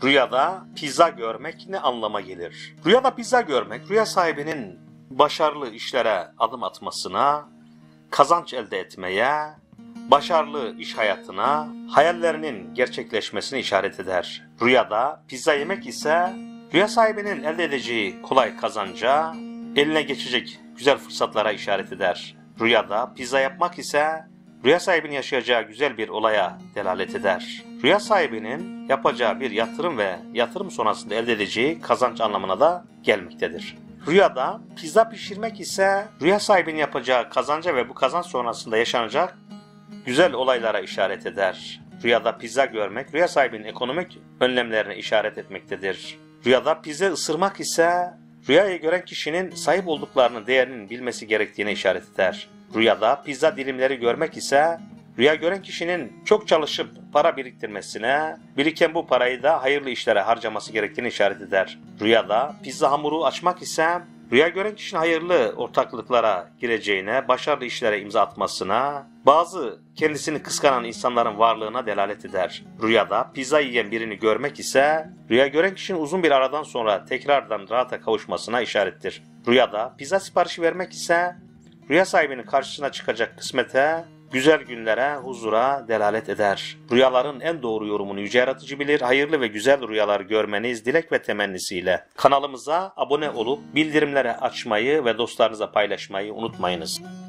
Rüyada pizza görmek ne anlama gelir? Rüyada pizza görmek, rüya sahibinin başarılı işlere adım atmasına, kazanç elde etmeye, başarılı iş hayatına, hayallerinin gerçekleşmesine işaret eder. Rüyada pizza yemek ise rüya sahibinin elde edeceği kolay kazanca, eline geçecek güzel fırsatlara işaret eder. Rüyada pizza yapmak ise rüya sahibinin yaşayacağı güzel bir olaya delalet eder. Rüya sahibinin yapacağı bir yatırım ve yatırım sonrasında elde edeceği kazanç anlamına da gelmektedir. Rüyada pizza pişirmek ise rüya sahibinin yapacağı kazanca ve bu kazanç sonrasında yaşanacak güzel olaylara işaret eder. Rüyada pizza görmek rüya sahibinin ekonomik önlemlerine işaret etmektedir. Rüyada pizza ısırmak ise rüyayı gören kişinin sahip olduklarının değerinin bilmesi gerektiğine işaret eder. Rüyada pizza dilimleri görmek ise rüya gören kişinin çok çalışıp para biriktirmesine, biriken bu parayı da hayırlı işlere harcaması gerektiğini işaret eder. Rüyada pizza hamuru açmak ise rüya gören kişinin hayırlı ortaklıklara gireceğine, başarılı işlere imza atmasına, bazı kendisini kıskanan insanların varlığına delalet eder. Rüyada pizza yiyen birini görmek ise rüya gören kişinin uzun bir aradan sonra tekrardan rahata kavuşmasına işarettir. Rüyada pizza siparişi vermek ise rüya sahibinin karşısına çıkacak kısmete, güzel günlere, huzura delalet eder. Rüyaların en doğru yorumunu Yüce Yaratıcı bilir. Hayırlı ve güzel rüyalar görmeniz dilek ve temennisiyle. Kanalımıza abone olup bildirimleri açmayı ve dostlarınıza paylaşmayı unutmayınız.